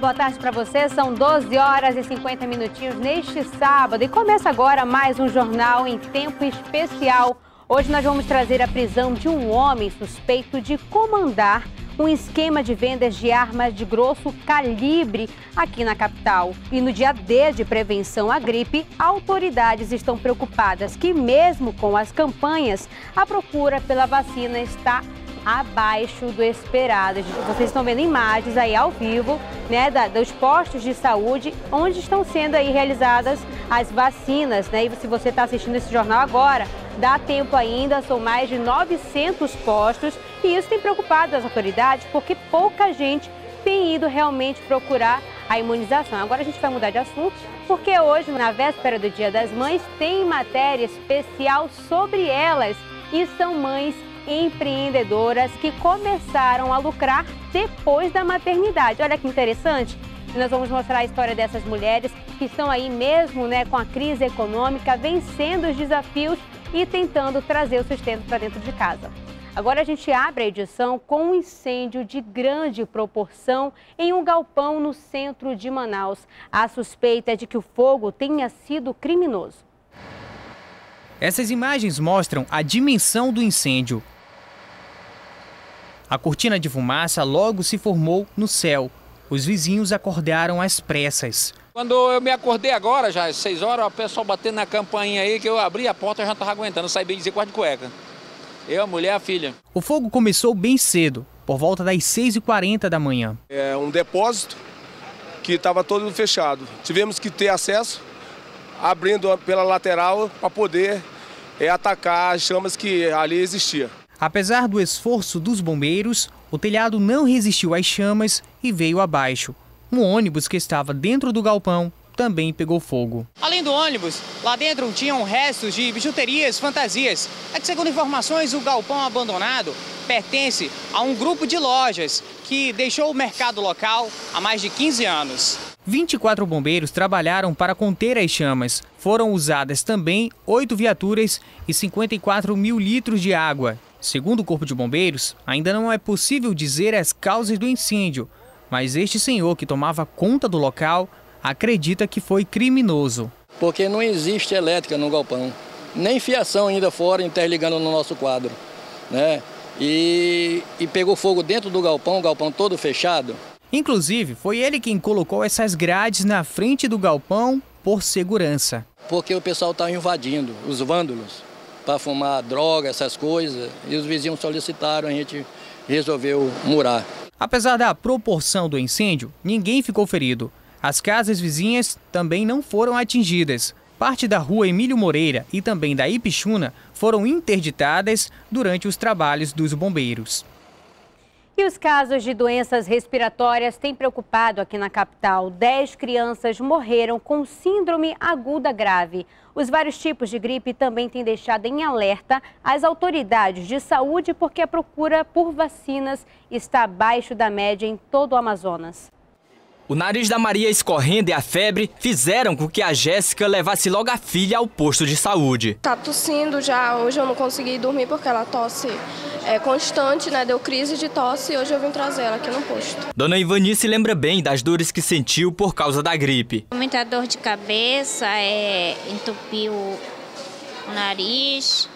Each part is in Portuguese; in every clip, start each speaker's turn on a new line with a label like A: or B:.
A: boa tarde para você. São 12 horas e 50 minutinhos neste sábado e começa agora mais um jornal em tempo especial. Hoje nós vamos trazer a prisão de um homem suspeito de comandar um esquema de vendas de armas de grosso calibre aqui na capital. E no dia D de prevenção à gripe, autoridades estão preocupadas que mesmo com as campanhas, a procura pela vacina está abaixo do esperado. Vocês estão vendo imagens aí ao vivo, né, dos postos de saúde, onde estão sendo aí realizadas as vacinas, né? E se você está assistindo esse jornal agora, dá tempo ainda, são mais de 900 postos e isso tem preocupado as autoridades porque pouca gente tem ido realmente procurar a imunização. Agora a gente vai mudar de assunto, porque hoje, na véspera do Dia das Mães, tem matéria especial sobre elas e são mães empreendedoras que começaram a lucrar depois da maternidade. Olha que interessante. Nós vamos mostrar a história dessas mulheres que estão aí mesmo, né, com a crise econômica, vencendo os desafios e tentando trazer o sustento para dentro de casa. Agora a gente abre a edição com um incêndio de grande proporção em um galpão no centro de Manaus. A suspeita é de que o fogo tenha sido criminoso.
B: Essas imagens mostram a dimensão do incêndio. A cortina de fumaça logo se formou no céu. Os vizinhos acordaram às pressas.
C: Quando eu me acordei agora, já às 6 horas, o pessoal batendo na campainha aí, que eu abri a porta e já não estava aguentando. Eu saí bem dizer quase de cueca. Eu, a mulher, a filha.
B: O fogo começou bem cedo, por volta das 6h40 da manhã.
D: É um depósito que estava todo fechado. Tivemos que ter acesso, abrindo pela lateral, para poder atacar as chamas que ali existiam.
B: Apesar do esforço dos bombeiros, o telhado não resistiu às chamas e veio abaixo. Um ônibus que estava dentro do galpão também pegou fogo.
E: Além do ônibus, lá dentro tinham restos de bijuterias, fantasias. É que, segundo informações, o galpão abandonado pertence a um grupo de lojas que deixou o mercado local há mais de 15 anos.
B: 24 bombeiros trabalharam para conter as chamas. Foram usadas também 8 viaturas e 54 mil litros de água. Segundo o Corpo de Bombeiros, ainda não é possível dizer as causas do incêndio, mas este senhor que tomava conta do local acredita que foi criminoso.
F: Porque não existe elétrica no galpão, nem fiação ainda fora interligando no nosso quadro, né? E pegou fogo dentro do galpão, o galpão todo fechado.
B: Inclusive, foi ele quem colocou essas grades na frente do galpão por segurança.
F: Porque o pessoal está invadindo, os vândalos, para fumar droga, essas coisas, e os vizinhos solicitaram, a gente resolveu murar.
B: Apesar da proporção do incêndio, ninguém ficou ferido. As casas vizinhas também não foram atingidas. Parte da rua Emílio Moreira e também da Ipixuna foram interditadas durante os trabalhos dos bombeiros.
A: E os casos de doenças respiratórias têm preocupado aqui na capital. 10 crianças morreram com síndrome aguda grave. Os vários tipos de gripe também têm deixado em alerta as autoridades de saúde porque a procura por vacinas está abaixo da média em todo o Amazonas.
G: O nariz da Maria escorrendo e a febre fizeram com que a Jéssica levasse logo a filha ao posto de saúde.
H: Tá tossindo já, hoje eu não consegui dormir porque ela tosse constante, né? Deu crise de tosse e hoje eu vim trazer ela aqui no posto.
G: Dona Ivanice lembra bem das dores que sentiu por causa da gripe.
I: Muita dor de cabeça, entupiu o nariz,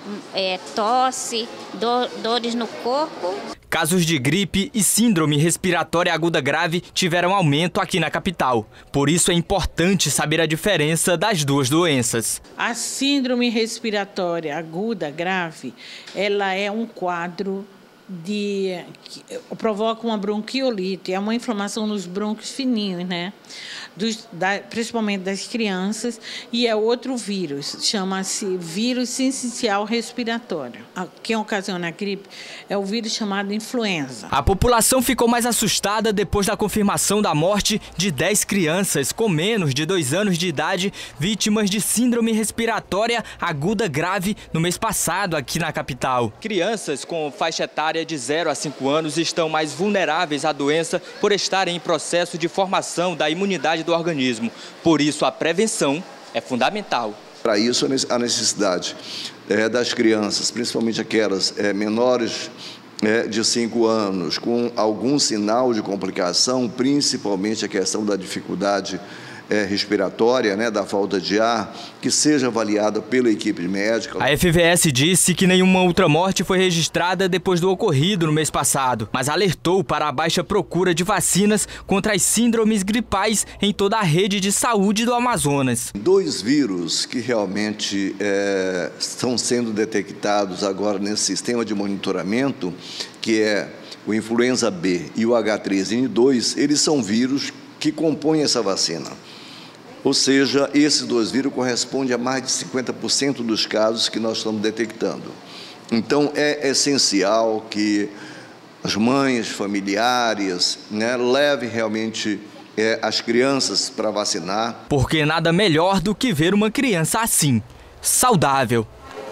I: tosse, dores no corpo.
G: Casos de gripe e síndrome respiratória aguda grave tiveram aumento aqui na capital. Por isso é importante saber a diferença das duas doenças.
J: A síndrome respiratória aguda grave, ela é um quadro que provoca uma bronquiolite, é uma inflamação nos brônquios fininhos, né? Principalmente das crianças, e é outro vírus, chama-se vírus sincicial respiratório. Quem ocasiona a gripe é o vírus chamado influenza.
G: A população ficou mais assustada depois da confirmação da morte de 10 crianças com menos de 2 anos de idade, vítimas de síndrome respiratória aguda grave no mês passado aqui na capital. Crianças com faixa etária de 0 a 5 anos estão mais vulneráveis à doença por estarem em processo de formação da imunidade do organismo. Por isso, a prevenção é fundamental.
K: Para isso, a necessidade das crianças, principalmente aquelas menores de 5 anos com algum sinal de complicação, principalmente a questão da dificuldade respiratória, da falta de ar, que seja avaliada pela equipe médica.
G: A FVS disse que nenhuma outra morte foi registrada depois do ocorrido no mês passado, mas alertou para a baixa procura de vacinas contra as síndromes gripais em toda a rede de saúde do Amazonas.
K: 2 vírus que realmente estão sendo detectados agora nesse sistema de monitoramento, que é o influenza B e o H3N2, eles são vírus que compõem essa vacina. Ou seja, esses 2 vírus correspondem a mais de 50% dos casos que nós estamos detectando. Então, é essencial que as mães, familiares, levem realmente as crianças para vacinar.
G: Porque nada melhor do que ver uma criança assim, saudável.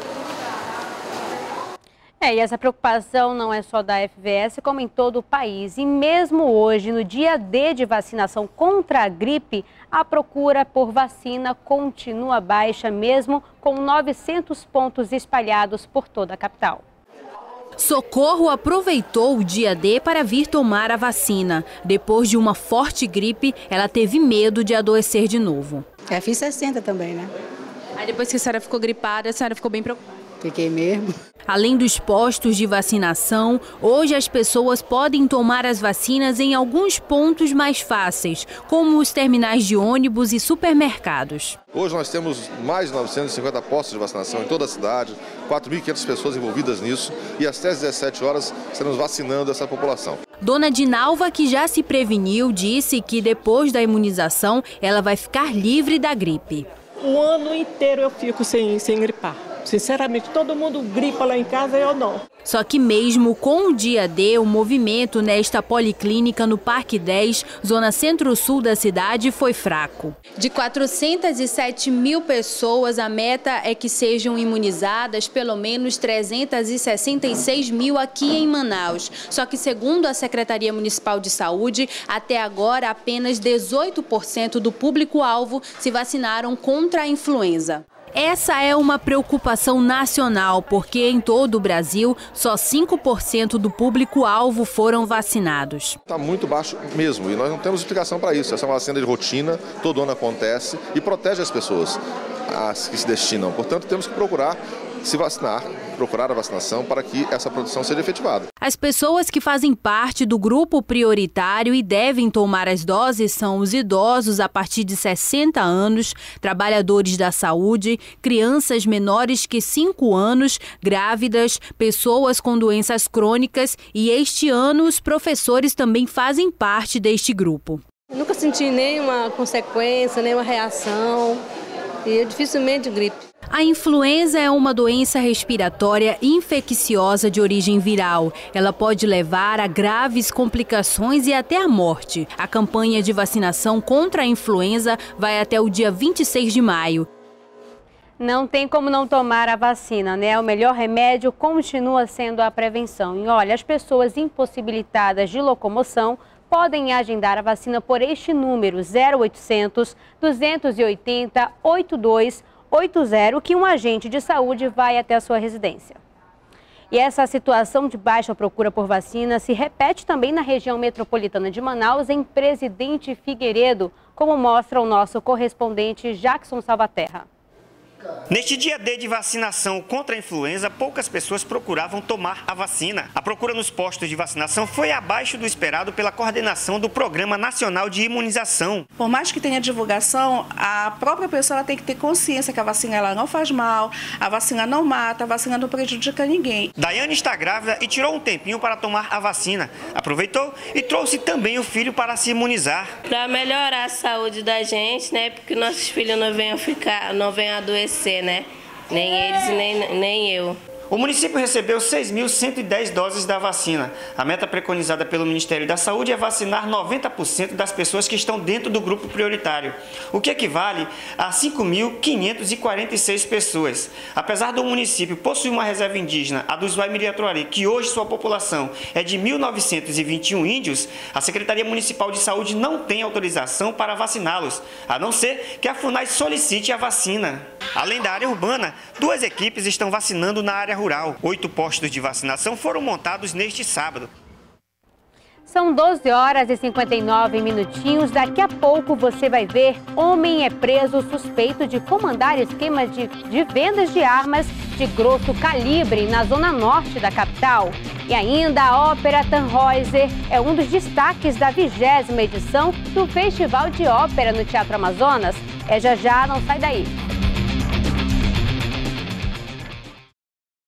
A: E essa preocupação não é só da FVS, como em todo o país. E mesmo hoje, no dia D de vacinação contra a gripe, a procura por vacina continua baixa, mesmo com 900 pontos espalhados por toda a capital.
L: Socorro aproveitou o dia D para vir tomar a vacina. Depois de uma forte gripe, ela teve medo de adoecer de novo.
M: Fiz 60 também, né?
L: Aí depois que a senhora ficou gripada, a senhora ficou bem preocupada?
M: Fiquei mesmo.
L: Além dos postos de vacinação, hoje as pessoas podem tomar as vacinas em alguns pontos mais fáceis, como os terminais de ônibus e supermercados.
N: Hoje nós temos mais de 950 postos de vacinação em toda a cidade, 4.500 pessoas envolvidas nisso e às 17 horas estaremos vacinando essa população.
L: Dona Dinalva, que já se preveniu, disse que depois da imunização ela vai ficar livre da gripe.
O: O ano inteiro eu fico sem gripar. Sinceramente, todo mundo gripa lá em casa e eu não.
L: Só que mesmo com o dia D, o movimento nesta policlínica no Parque 10, zona centro-sul da cidade, foi fraco. De 407 mil pessoas, a meta é que sejam imunizadas pelo menos 366 mil aqui em Manaus. Só que, segundo a Secretaria Municipal de Saúde, até agora apenas 18% do público-alvo se vacinaram contra a influenza. Essa é uma preocupação nacional, porque em todo o Brasil, só 5% do público-alvo foram vacinados.
N: Está muito baixo mesmo e nós não temos explicação para isso. Essa é uma vacina de rotina, todo ano acontece e protege as pessoas as que se destinam. Portanto, temos que procurar se vacinar, procurar a vacinação para que essa produção seja efetivada.
L: As pessoas que fazem parte do grupo prioritário e devem tomar as doses são os idosos a partir de 60 anos, trabalhadores da saúde, crianças menores que 5 anos, grávidas, pessoas com doenças crônicas e este ano os professores também fazem parte deste grupo.
P: Nunca senti nenhuma consequência, nenhuma reação e eu dificilmente gripe.
L: A influenza é uma doença respiratória infecciosa de origem viral. Ela pode levar a graves complicações e até a morte. A campanha de vacinação contra a influenza vai até o dia 26 de maio.
A: Não tem como não tomar a vacina, né? O melhor remédio continua sendo a prevenção. E olha, as pessoas impossibilitadas de locomoção podem agendar a vacina por este número 0800 280 8280, que um agente de saúde vai até a sua residência. E essa situação de baixa procura por vacina se repete também na região metropolitana de Manaus, em Presidente Figueiredo, como mostra o nosso correspondente Jackson Salvaterra.
Q: Neste dia D de vacinação contra a influenza, poucas pessoas procuravam tomar a vacina. A procura nos postos de vacinação foi abaixo do esperado pela coordenação do Programa Nacional de Imunização.
R: Por mais que tenha divulgação, a própria pessoa tem que ter consciência que a vacina ela não faz mal, a vacina não mata, a vacina não prejudica ninguém.
Q: Daiane está grávida e tirou um tempinho para tomar a vacina. Aproveitou e trouxe também o filho para se imunizar.
S: Para melhorar a saúde da gente, né? Porque nossos filhos não venham adoecer. Né? Nem eles, nem eu.
Q: O município recebeu 6.110 doses da vacina. A meta preconizada pelo Ministério da Saúde é vacinar 90% das pessoas que estão dentro do grupo prioritário, o que equivale a 5.546 pessoas. Apesar do município possuir uma reserva indígena, a do Usuai-Mirim-Atuari, que hoje sua população é de 1.921 índios, a Secretaria Municipal de Saúde não tem autorização para vaciná-los, a não ser que a FUNAI solicite a vacina. Além da área urbana, 2 equipes estão vacinando na área rural. 8 postos de vacinação foram montados neste sábado.
A: São 12 horas e 59 minutinhos. Daqui a pouco você vai ver: homem é preso suspeito de comandar esquema de vendas de armas de grosso calibre na zona norte da capital. E ainda a Ópera Tannhäuser é um dos destaques da 20ª edição do Festival de Ópera no Teatro Amazonas. Já, não sai daí.